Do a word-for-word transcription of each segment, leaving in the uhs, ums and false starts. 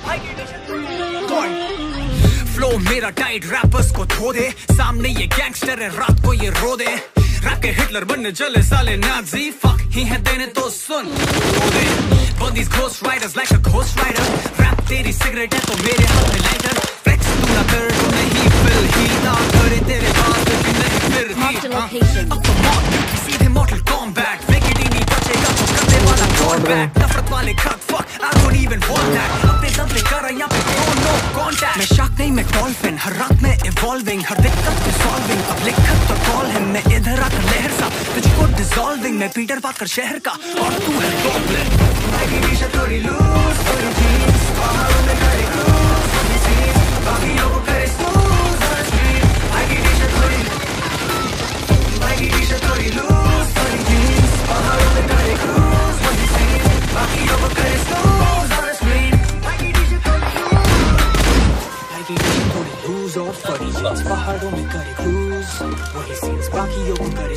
flow मेरा tight rappers को धो दे, सामने ये गैंगस्टर है रात को ये रो दे, रैप के हिटलर बनने चले साले नाजी, फक ही है देने तो सुन रो दे, burn these ghost riders like a ghost rider, rap तेरी सिगरेट है तो मेरे हाथ में लाइटर, फ्लेक्स तू ना कर तो नहीं फिल ही ना करे तेरे पास भी नहीं फिर ही, अब तो मौत सीधे मॉर्टल कॉम्बैट, विकेट ही नहीं बचेगा तो करने वाला कॉम्बैट, नफरत वाले खत fuck I don't even want that, अपने दम पे कर यहाँ पे no contact, मैं शार्क नहीं मैं डॉल्फिन, हर रात में इवॉल्विंग, हर दिक्कत पे सॉल्विंग, अब लिखत तो कॉल है मैं इधर आकर लहर सा, तुझको डिसॉल्विंग, मैं पीटर पाकर शहर का और तू है गॉब्लिन, बाकी टी-शर्ट थोड़ी लूज, थोड़ी जीन्स, पहाड़ों में करे क्रूज, थोड़ी सीन्स, बाकियों को करे स्नूज ऑन स्ट्रीट, बाकी टी-शर्ट थोड़ी बाकी टी-शर्ट थोड़ी लूज, थोड़ी जीन्स, पहाड़ों में करे क्रूज, थोड़ी सीन्स, बाकियों को करे स्नूज ऑन स्ट्रीट, बाकी टी-शर्ट थोड़ी लूज और थोड़ी जीन्स, पहाड़ों में करे क्रूज, वही सीन्स, बाकियों को करे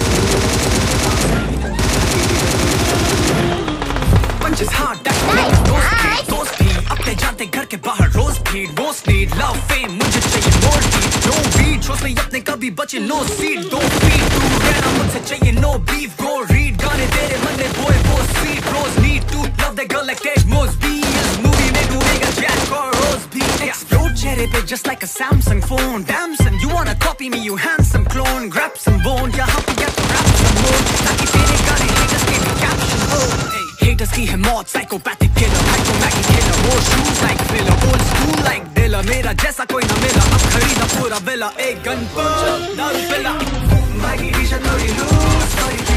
पंचेस हार्ड दैट्स नाइस, दोस्त दोस्त भी अपने जानते घर के बाहर रोज भीड़, मोस्ट नीड लव फेम मुझे चाहिए मोर नीड, नो बीट छोड़ नहीं अपने कभी बचे नो सीट, दो फीट दूर रहना मुझसे चाहिए नो बीफ, गो रीड गाने तेरे मन में बोए वो sweet, rose need to love that girl like Ted Mosby, इस मूवी में ढूंढेगा जैक और रोज भी, एक्सप्लोड चेहरे पे just like a Samsung phone, damn son you wanna copy me you handsome clone, grab some bone यहाँ पे get to rap some more, ताकि तेरे गाने haters के भी caption हो, haters की है मौत psychopathic killer, psychomaggy killer, more shoes like filler, old school like Dilla, मेरा जैसा कोई ना मिला, अब खरीदा पूरा विला, एक गन पर दारू पिला, बाकी टी-शर्ट थोड़ी लूज, थोड़ी